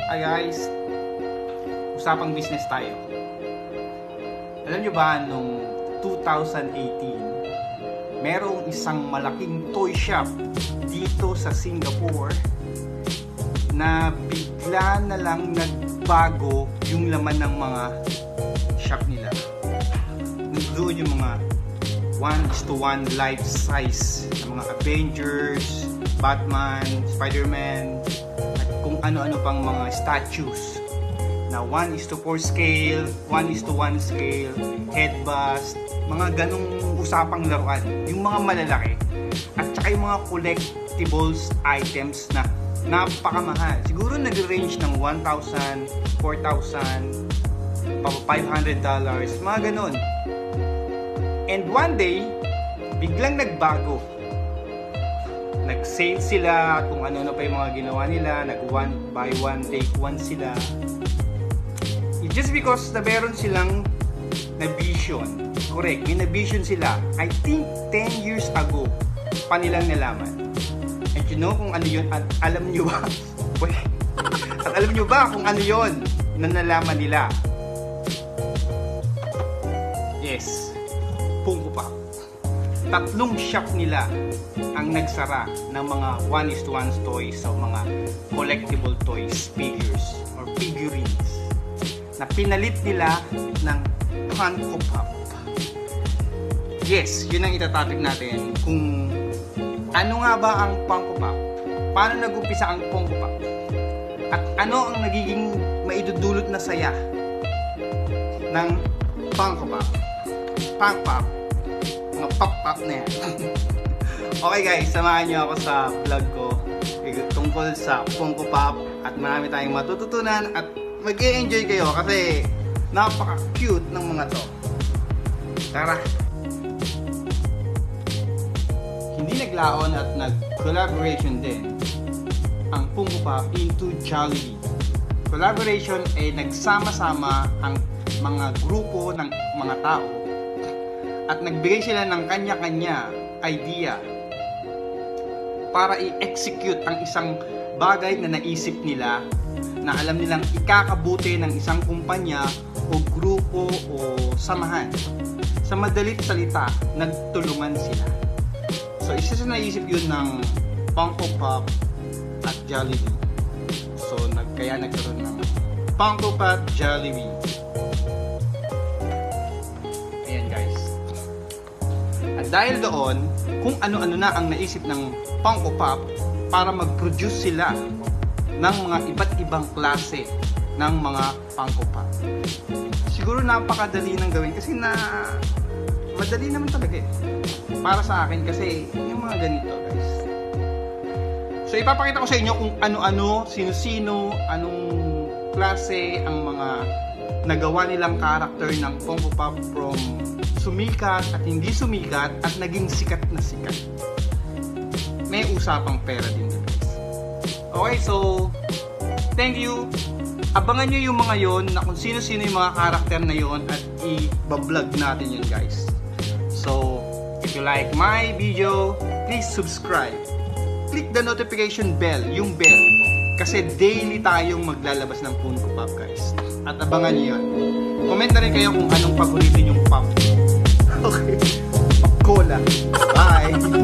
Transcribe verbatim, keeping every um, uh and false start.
Hi guys, usapang business tayo. Alam nyo ba, nung two thousand eighteen, merong isang malaking toy shop dito sa Singapore na bigla na lang nagbago yung laman ng mga shop nila. Nandoon yung mga one is to one life size ng mga Avengers, Batman, Spider-Man, at kung ano-ano pang mga statues na one is to four scale, one is to one scale, head bust, mga ganong usapang laruan, yung mga malalaki, at saka yung mga collectibles items na napakamahal. Siguro nag-range ng one thousand, four thousand, five hundred dollars, mga ganon. And one day, biglang nagbago. Nag-sale sila, kung ano-ano pa yung mga ginawa nila, nag-one buy one, take one sila. It's just because na meron silang na-vision. Correct, may na-vision sila. I think ten years ago pa nilang nalaman. And you know kung ano yun, at alam nyo ba? At alam nyo ba kung ano yun na nalaman nila? Yes, Funko Pop. Tatlong shop nila ang nagsara ng mga one is to one toys o mga collectible toys, figures or figurines na pinalit nila ng Funko Pop. Yes, yun ang itatopic natin, kung ano nga ba ang Funko Pop, paano nag-umpisa ang Funko Pop, at ano ang nagiging maidudulot na saya ng Funko Pop. Funko Pop, mga pop-pop na yan. Okay guys, samahan nyo ako sa vlog ko tungkol sa Funko Pop, at marami tayong matututunan at mag-e-enjoy kayo kasi napaka-cute ng mga to. Tara! Hindi naglaon at nag-collaboration din ang Funko Pop into Jollibee. Collaboration ay nagsama-sama ang mga grupo ng mga tao at nagbigay sila ng kanya-kanya idea para i-execute ang isang bagay na naisip nila, na alam nilang ikakabuti ng isang kumpanya o grupo o samahan. Sa madalit salita, nagtulungan sila. So isa sa naisip yun ng Funko Pop at Jollibee. So nag, kaya nagkaroon ng Funko Pop Jollibee. Ayan guys. At dahil doon, kung ano-ano na ang naisip ng Funko Pop para mag-produce sila ng mga iba't ibang klase ng mga Funko Pop. Siguro napakadali nang gawin kasi na madali naman talaga eh. Para sa akin kasi yung mga ganito guys. So ipapakita ko sa inyo kung ano-ano, sino-sino, anong klase ang mga nagawa nilang character ng Funko Pop from sumikat at hindi sumikat at naging sikat na sikat. May usapang pera din guys. Okay, so thank you. Abangan nyo yung mga yon na kung sino-sino yung mga karakter na yon at i-vlog natin yun guys. So if you like my video, please subscribe. Click the notification bell, yung bell, kasi daily tayong maglalabas ng Funko Pop guys. At abangan nyo yun. Comment na rin kayo kung anong paborito yung pop. Okay, Pop Cola. Bye!